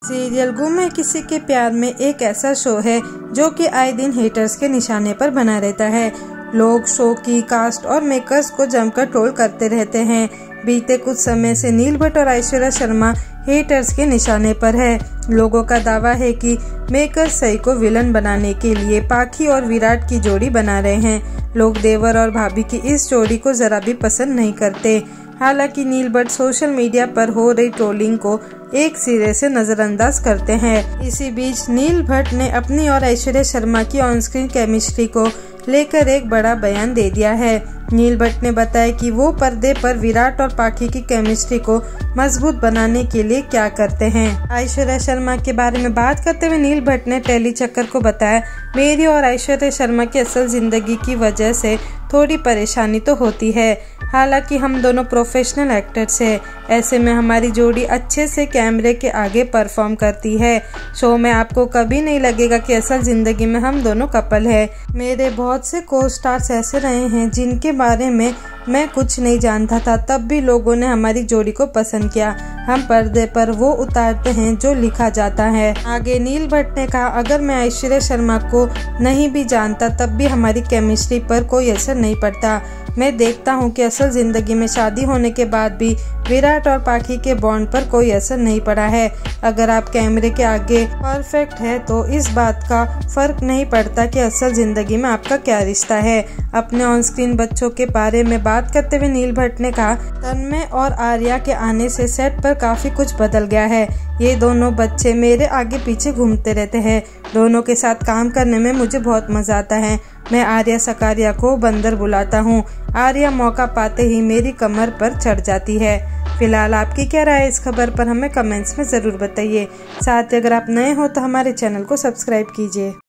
Serial गुम है किसी के प्यार में एक ऐसा शो है जो कि आए दिन हेटर्स के निशाने पर बना रहता है। लोग शो की कास्ट और मेकर्स को जमकर ट्रोल करते रहते हैं। बीते कुछ समय से नील भट्ट और ऐश्वर्या शर्मा हेटर्स के निशाने पर है। लोगों का दावा है कि मेकर्स सई को विलन बनाने के लिए पाखी और विराट की जोड़ी बना रहे हैं। लोग देवर और भाभी की इस जोड़ी को जरा भी पसंद नहीं करते। हालांकि नील भट्ट सोशल मीडिया पर हो रही ट्रोलिंग को एक सिरे से नजरअंदाज करते हैं। इसी बीच नील भट्ट ने अपनी और ऐश्वर्या शर्मा की ऑन स्क्रीन केमिस्ट्री को लेकर एक बड़ा बयान दे दिया है। नील भट्ट ने बताया कि वो पर्दे पर विराट और पाखी की केमिस्ट्री को मजबूत बनाने के लिए क्या करते हैं। ऐश्वर्या शर्मा के बारे में बात करते हुए नील भट्ट ने टेली चक्कर को बताया, मेरी और ऐश्वर्या शर्मा की असल जिंदगी की वजह से थोड़ी परेशानी तो होती है। हालांकि हम दोनों प्रोफेशनल एक्टर्स हैं, ऐसे में हमारी जोड़ी अच्छे से कैमरे के आगे परफॉर्म करती है। शो में आपको कभी नहीं लगेगा कि असल जिंदगी में हम दोनों कपल है। मेरे बहुत से को स्टार्स ऐसे रहे हैं जिनके बारे में मैं कुछ नहीं जानता था, तब भी लोगों ने हमारी जोड़ी को पसंद किया। हम पर्दे पर वो उतारते हैं जो लिखा जाता है। आगे नील भट्ट ने कहा, अगर मैं ऐश्वर्या शर्मा को नहीं भी जानता तब भी हमारी केमिस्ट्री पर कोई असर नहीं पड़ता। मैं देखता हूँ कि असल जिंदगी में शादी होने के बाद भी विराट और पाखी के बॉन्ड पर कोई असर नहीं पड़ा है। अगर आप कैमरे के आगे परफेक्ट है तो इस बात का फर्क नहीं पड़ता कि असल जिंदगी में आपका क्या रिश्ता है। अपने ऑन स्क्रीन बच्चों के बारे में बात करते हुए नील भट्ट ने कहा, तन्मय और आर्या के आने से सेट पर काफी कुछ बदल गया है। ये दोनों बच्चे मेरे आगे पीछे घूमते रहते हैं। दोनों के साथ काम करने में मुझे बहुत मजा आता है। मैं आर्या सकारिया को बंदर बुलाता हूँ। आर्या मौका पाते ही मेरी कमर पर चढ़ जाती है। फिलहाल आपकी क्या राय है इस खबर पर हमें कमेंट्स में जरूर बताइए। साथ ही अगर आप नए हो तो हमारे चैनल को सब्सक्राइब कीजिए।